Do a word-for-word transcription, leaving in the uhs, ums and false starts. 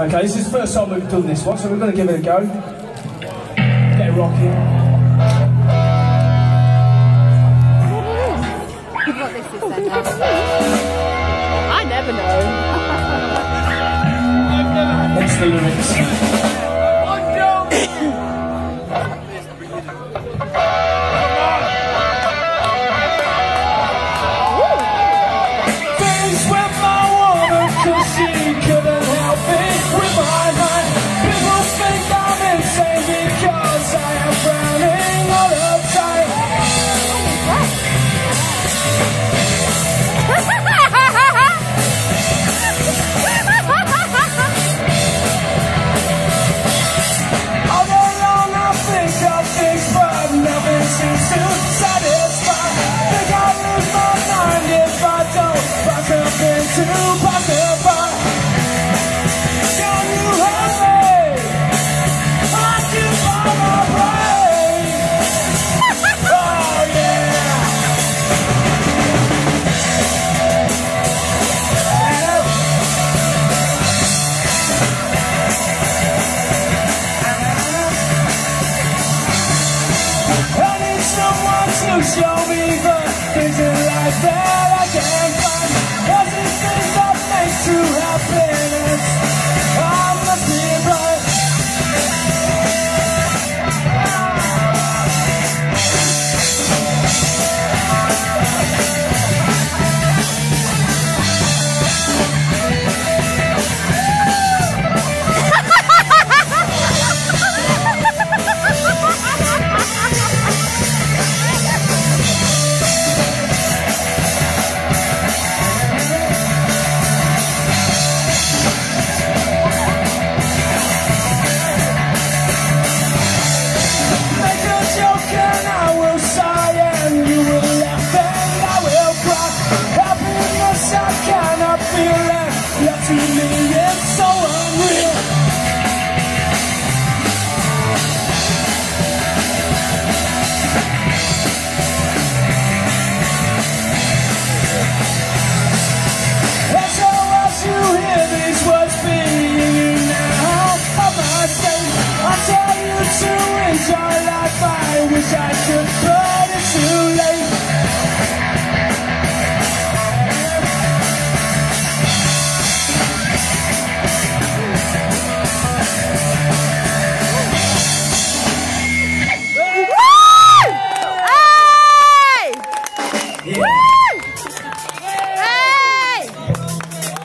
Okay, this is the first time we've done this one, so we're going to give it a go. Get it rocking. What this is then? I never know. That's the lyrics. Things with my woman, cause she couldn't help it with my mind. People think I'm insane because I am frowning all the time. All day long I think of things, but nothing seems to satisfy. Think I'll lose my mind if I don't find something to pacify. Can you help me? Occupy my brain. Oh yeah. I need someone to show me the things in life that I can't find. Cause these things that make true happiness, I must be blind. Make a joke and I will sigh, and you will laugh and I will cry. Happiness I cannot feel, and love to me is so unreal. And so as you hear these words being you now of my state, I tell you to enjoy life. I wish I could, but it's too late. Woo! Hey! Yeah.